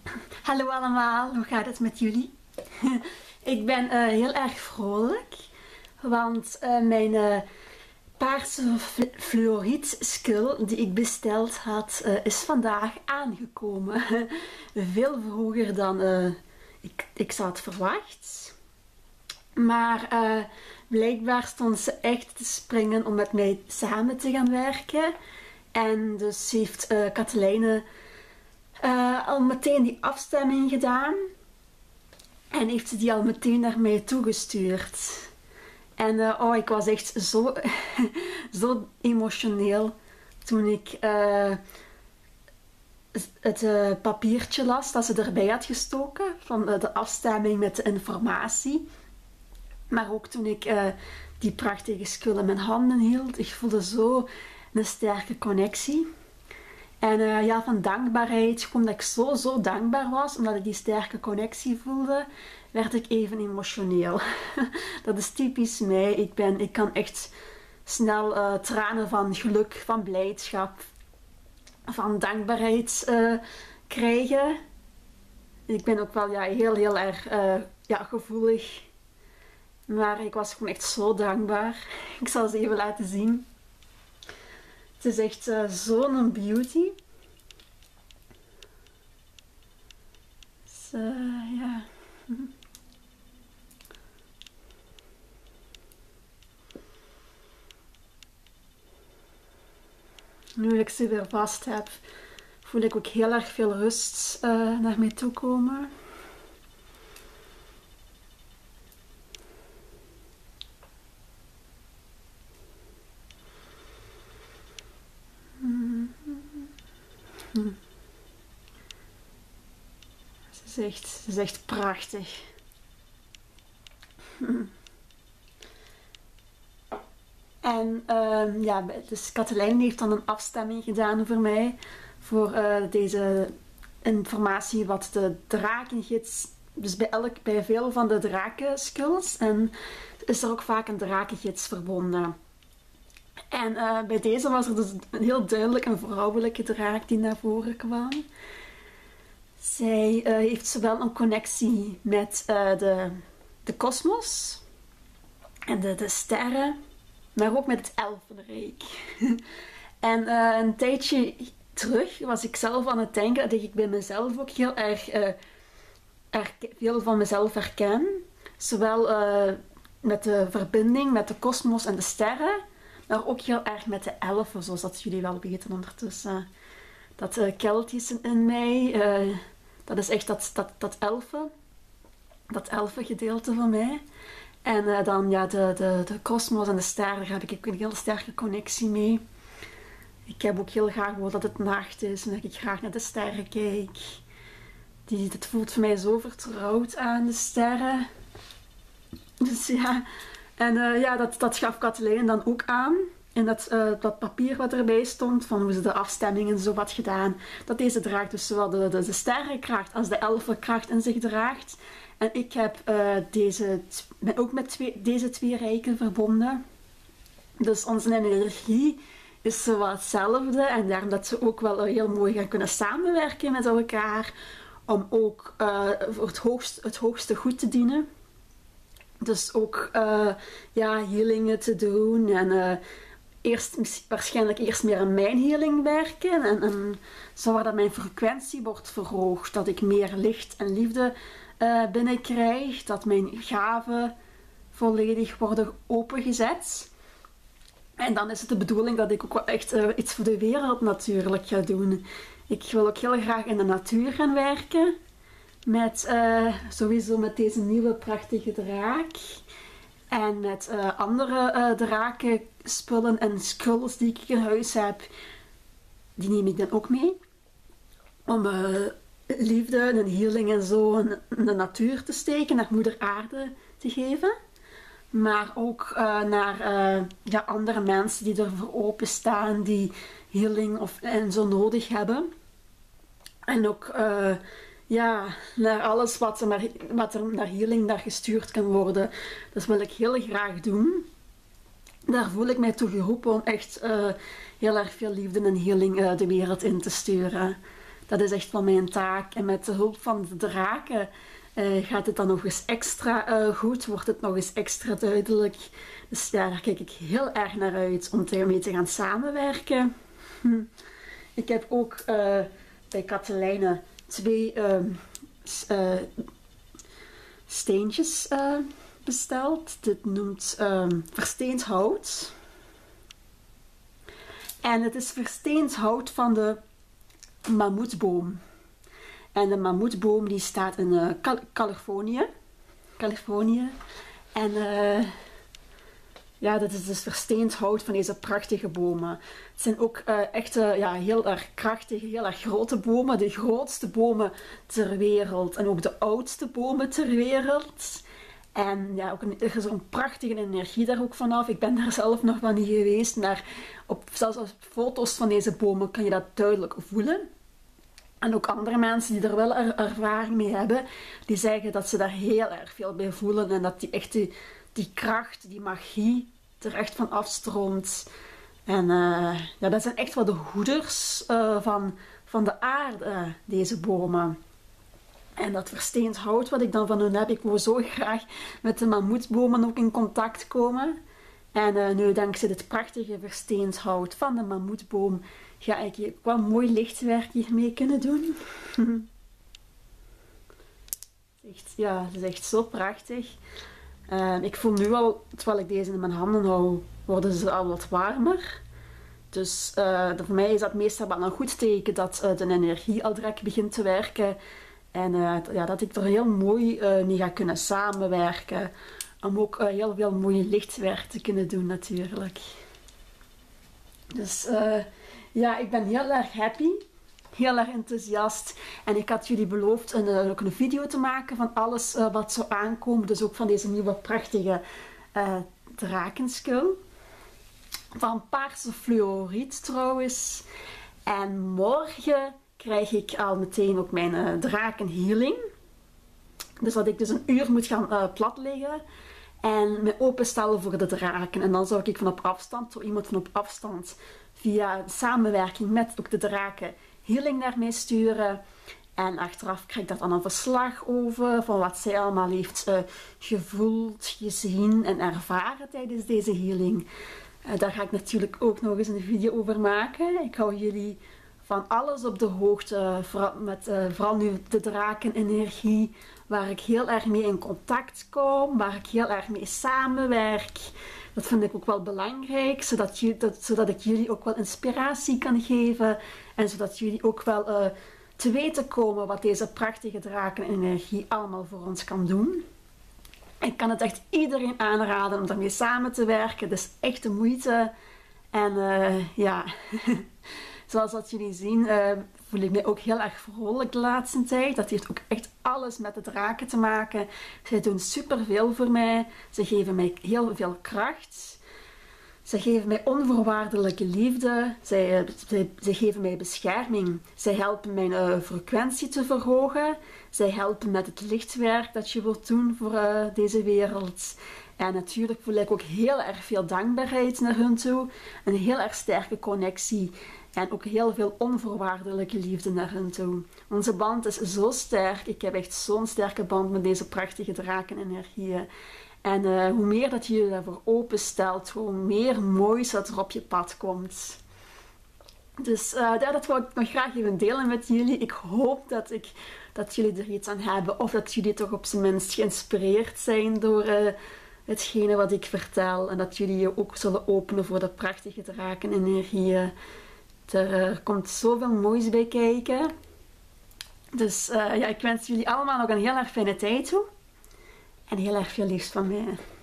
Hallo allemaal, hoe gaat het met jullie? Ik ben heel erg vrolijk, want mijn paarse fluoriet skill die ik besteld had, is vandaag aangekomen. Veel vroeger dan ik had verwacht. Maar blijkbaar stond ze echt te springen om met mij samen te gaan werken. En dus heeft Katelijne al meteen die afstemming gedaan. En heeft ze die al meteen naar mij toegestuurd. En ik was echt zo, zo emotioneel toen ik het papiertje las dat ze erbij had gestoken. Van de afstemming met de informatie. Maar ook toen ik die prachtige spul in mijn handen hield. Ik voelde zo een sterke connectie. En van dankbaarheid, gewoon dat ik zo dankbaar was, omdat ik die sterke connectie voelde, werd ik even emotioneel. Dat is typisch mij. Ik kan echt snel tranen van geluk, van blijdschap, van dankbaarheid krijgen. Ik ben ook wel heel erg gevoelig. Maar ik was gewoon echt zo dankbaar. Ik zal ze even laten zien. Het is echt zo'n beauty. Dus, ja. Nu ik ze weer vast heb, voel ik ook heel erg veel rust naar mij toe komen. Ze is echt prachtig. En dus Katelijne heeft dan een afstemming gedaan voor mij. Voor deze informatie wat de drakengids... Dus bij veel van de drakenskills en is er ook vaak een drakengids verbonden. En bij deze was er dus heel duidelijk een vrouwelijke draak die naar voren kwam. Zij heeft zowel een connectie met de kosmos en de sterren, maar ook met het elfenrijk. En een tijdje terug was ik zelf aan het denken dat ik bij mezelf ook heel erg veel van mezelf herken. Zowel met de verbinding met de kosmos en de sterren, maar ook heel erg met de elfen, zoals dat jullie wel weten ondertussen. Dat Keltische in mij, dat is echt dat elfen gedeelte van mij. En dan ja, de kosmos en de sterren, daar heb ik ook een heel sterke connectie mee. Ik heb ook heel graag dat het nacht is en dat ik graag naar de sterren kijk. Het voelt voor mij zo vertrouwd aan, de sterren. Dus ja, en dat gaf Katelijne dan ook aan. En dat papier wat erbij stond, van hoe ze de afstemmingen zo had gedaan, dat deze draak dus zowel de sterrenkracht als de elfenkracht in zich draagt. En ik heb ben ook met deze twee rijken verbonden. Dus onze energie is zo wat hetzelfde. En daarom dat ze ook wel heel mooi gaan kunnen samenwerken met elkaar. Om ook voor het hoogste goed te dienen. Dus ook healingen te doen. En waarschijnlijk eerst meer aan mijn healing werken. En zodat mijn frequentie wordt verhoogd. Dat ik meer licht en liefde binnenkrijg. Dat mijn gaven volledig worden opengezet. En dan is het de bedoeling dat ik ook wel echt iets voor de wereld natuurlijk ga doen. Ik wil ook heel graag in de natuur gaan werken. Sowieso met deze nieuwe prachtige draak. En met andere drakenspullen en skulls die ik in huis heb. Die neem ik dan ook mee. Om liefde en healing en zo in de natuur te steken. Naar moeder aarde te geven. Maar ook naar andere mensen die ervoor openstaan. Die healing en zo nodig hebben. En ook naar alles wat er naar healing naar gestuurd kan worden. Dat wil ik heel graag doen. Daar voel ik mij toe geroepen om echt heel erg veel liefde en healing de wereld in te sturen. dat is echt wel mijn taak. En met de hulp van de draken gaat het dan nog eens extra goed, wordt het nog eens extra duidelijk. Dus ja, daar kijk ik heel erg naar uit om ermee te gaan samenwerken. Ik heb ook bij Katelijne 2 steentjes besteld. Dit noemt versteend hout. En het is versteend hout van de mammoetboom. En de mammoetboom die staat in Californië. En ja, dat is dus versteend hout van deze prachtige bomen. Het zijn ook echt ja, heel erg krachtige, heel erg grote bomen. De grootste bomen ter wereld. En ook de oudste bomen ter wereld. En ja, ook er is zo'n prachtige energie daar ook vanaf. Ik ben daar zelf nog wel niet geweest. Maar zelfs op foto's van deze bomen kan je dat duidelijk voelen. En ook andere mensen die er wel ervaring mee hebben, die zeggen dat ze daar heel erg veel bij voelen. En dat die echt die kracht, die magie er echt van afstroomt. En ja, dat zijn echt wel de hoeders van de aarde, deze bomen. En dat versteend hout wat ik dan van hun heb, ik wil zo graag met de mammoetbomen ook in contact komen. En nu dankzij dit prachtige versteend hout van de mammoetboom ga ik hier wel mooi lichtwerk hiermee kunnen doen. Ja, het is echt zo prachtig. Ik voel nu al, terwijl ik deze in mijn handen hou, worden ze al wat warmer. Dus voor mij is dat meestal wel een goed teken dat de energie al direct begint te werken. En ja, dat ik er heel mooi mee ga kunnen samenwerken. Om ook heel veel mooie lichtwerk te kunnen doen natuurlijk. Dus ja, ik ben heel erg happy. Heel erg enthousiast. En ik had jullie beloofd ook een video te maken van alles wat zou aankomen. Dus ook van deze nieuwe prachtige drakenskul. Van paarse fluoriet trouwens. En morgen krijg ik al meteen ook mijn drakenhealing. Dus dat ik dus een uur moet gaan plat liggen. En me openstellen voor de draken. En dan zou ik van op afstand, zo iemand van op afstand, via samenwerking met ook de draken, healing naar mij sturen. En achteraf krijg ik daar dan een verslag over van wat zij allemaal heeft gevoeld, gezien en ervaren tijdens deze healing. Daar ga ik natuurlijk ook nog eens een video over maken. Ik hou jullie van alles op de hoogte, vooral nu de drakenenergie, waar ik heel erg mee in contact kom, waar ik heel erg mee samenwerk. Dat vind ik ook wel belangrijk, zodat ik jullie ook wel inspiratie kan geven en zodat jullie ook wel te weten komen wat deze prachtige drakenenergie allemaal voor ons kan doen. Ik kan het echt iedereen aanraden om daarmee samen te werken. Het is echt de moeite. En ja, zoals dat jullie zien, voel ik me ook heel erg vrolijk de laatste tijd. Dat heeft ook echt alles met de draken te maken. Zij doen superveel voor mij. Ze geven mij heel veel kracht. Ze geven mij onvoorwaardelijke liefde. Ze geven mij bescherming. Zij helpen mijn frequentie te verhogen. Zij helpen met het lichtwerk dat je wilt doen voor deze wereld. En natuurlijk voel ik ook heel erg veel dankbaarheid naar hun toe. Een heel erg sterke connectie. En ook heel veel onvoorwaardelijke liefde naar hen toe. Onze band is zo sterk. Ik heb echt zo'n sterke band met deze prachtige drakenenergieën. En hoe meer dat je je daarvoor openstelt, hoe meer moois dat er op je pad komt. Dus dat wil ik nog graag even delen met jullie. Ik hoop dat jullie er iets aan hebben. Of dat jullie toch op zijn minst geïnspireerd zijn door hetgene wat ik vertel. En dat jullie je ook zullen openen voor de prachtige drakenenergieën. Er komt zoveel moois bij kijken. Dus ja, ik wens jullie allemaal nog een heel erg fijne tijd toe. En heel erg veel liefs van mij.